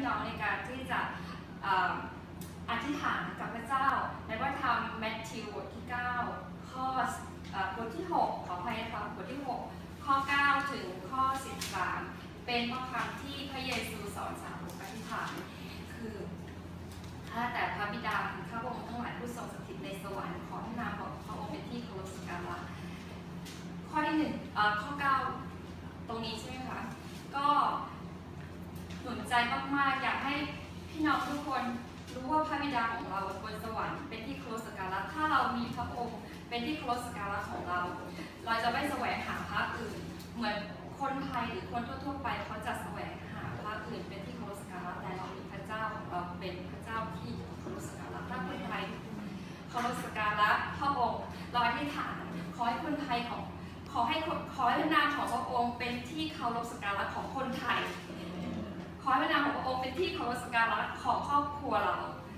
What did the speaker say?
น้องในการที่จะอธิษฐานกับพระเจ้าในพระธรรมแมทธิวบทที่9ข้อบทที่6ขออภัยนะคะบทที่6ข้อ9ถึงข้อ13เป็นข้อคำที่พระเยซูสอนสาวกอธิษฐานคือข้าแต่พระบิดาของข้าพระองค์ทั้งหลายผู้ทรงสถิตในสวรรค์ขอให้นามของพระองค์เป็นที่เคารพสักการะข้อที่ข้อ9ตรงนี้ใช่ไหมคะก็หนุนใจมากๆอยากให้พี่น้องทุกคนรู้ว่าพระบิดาของเราบนสวรรค์เป็นที่เคารพสักการะถ้าเรามีพระองค์เป็นที่เคารพสักการะของเราเราจะไม่แสวงหาพระอื่นเหมือนคนไทยหรือคนทั่วๆไปเขาจะแสวงหาพระอื่นเป็นที่เคารพสักการะแต่เรามีพระเจ้าของเราเป็นพระเจ้าที่เคารพสักการะถ้าคนไทยเคารพสักการะพระองค์เราอธิษฐานขอให้คนไทยขอให้นามของพระองค์เป็นที่เคารพสักการะของคนไทยขอให้นามของพระองค์เป็นที่เคารพสักการะของครอบครัวเรา